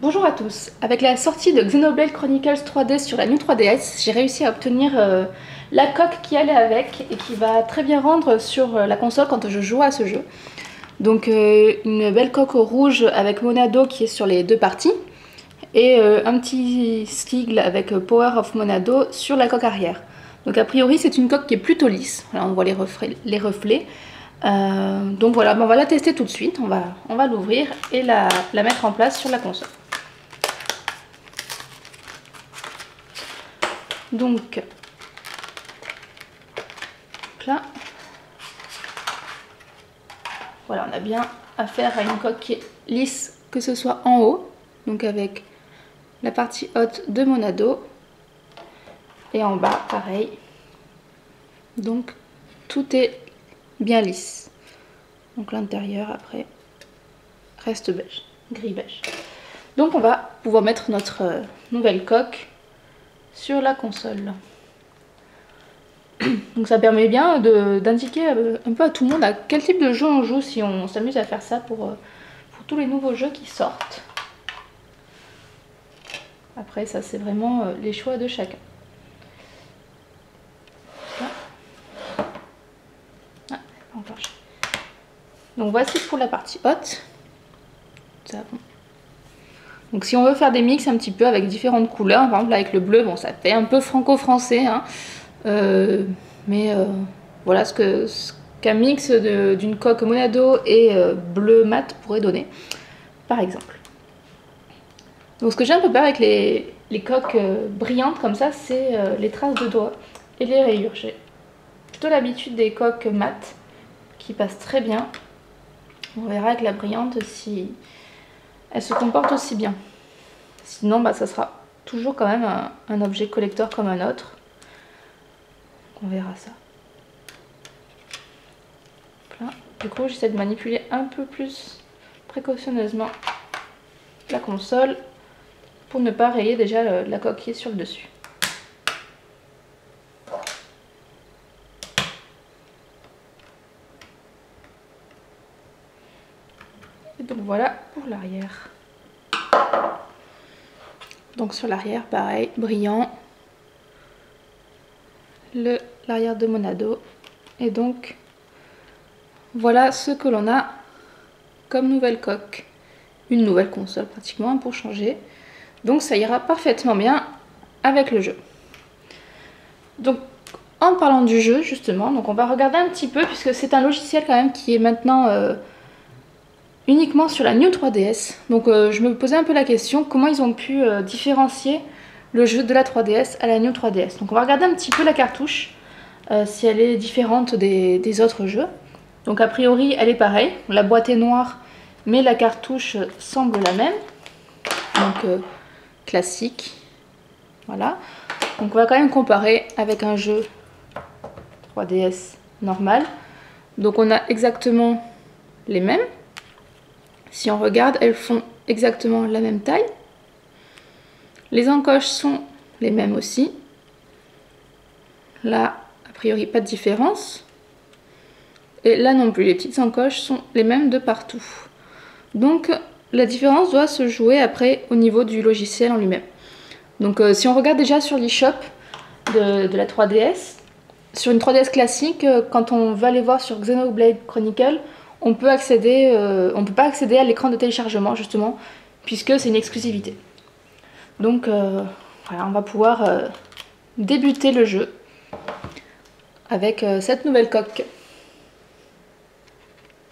Bonjour à tous, avec la sortie de Xenoblade Chronicles 3D sur la New 3DS, j'ai réussi à obtenir la coque qui allait avec et qui va très bien rendre sur la console quand je joue à ce jeu. Donc une belle coque rouge avec Monado qui est sur les deux parties et un petit sigle avec Power of Monado sur la coque arrière. Donc a priori c'est une coque qui est plutôt lisse, là on voit les reflets. Donc voilà, on va la tester tout de suite, on va l'ouvrir et la mettre en place sur la console. Donc là, voilà, on a bien affaire à une coque qui est lisse, que ce soit en haut, donc avec la partie haute de Monado, et en bas, pareil. Donc tout est bien lisse. Donc l'intérieur après reste beige, gris beige. Donc on va pouvoir mettre notre nouvelle coque sur la console. Donc ça permet bien d'indiquer un peu à tout le monde à quel type de jeu on joue si on s'amuse à faire ça pour tous les nouveaux jeux qui sortent. Après ça c'est vraiment les choix de chacun. Ah, donc voici pour la partie haute. Ça, bon. Donc si on veut faire des mix un petit peu avec différentes couleurs, par exemple avec le bleu, bon ça fait un peu franco-français, hein, voilà ce qu'un mix d'une coque Monado et bleu mat pourrait donner, par exemple. Donc ce que j'aime un peu peur avec les coques brillantes comme ça, c'est les traces de doigts et les rayures. J'ai plutôt l'habitude des coques mat qui passent très bien. On verra avec la brillante si elle se comporte aussi bien. Sinon, bah, ça sera toujours quand même un objet collector comme un autre. On verra ça. Là, du coup, j'essaie de manipuler un peu plus précautionneusement la console pour ne pas rayer déjà la coque qui est sur le dessus. Et donc voilà pour l'arrière. Donc sur l'arrière, pareil, brillant. L'arrière de Monado. Et donc, voilà ce que l'on a comme nouvelle coque. Une nouvelle console pratiquement pour changer. Donc ça ira parfaitement bien avec le jeu. Donc en parlant du jeu justement, donc on va regarder un petit peu puisque c'est un logiciel quand même qui est maintenant uniquement sur la New 3DS. Donc je me posais un peu la question comment ils ont pu différencier le jeu de la 3DS à la New 3DS. Donc on va regarder un petit peu la cartouche, si elle est différente des autres jeux. Donc a priori elle est pareille, la boîte est noire mais la cartouche semble la même. Donc classique, voilà. Donc on va quand même comparer avec un jeu 3DS normal. Donc on a exactement les mêmes. Si on regarde, elles font exactement la même taille. Les encoches sont les mêmes aussi. Là, a priori, pas de différence. Et là non plus, les petites encoches sont les mêmes de partout. Donc la différence doit se jouer après au niveau du logiciel en lui-même. Donc si on regarde déjà sur l'eShop de la 3DS, sur une 3DS classique, quand on va aller voir sur Xenoblade Chronicles, on peut pas accéder à l'écran de téléchargement justement, puisque c'est une exclusivité. Donc voilà, on va pouvoir débuter le jeu avec cette nouvelle coque.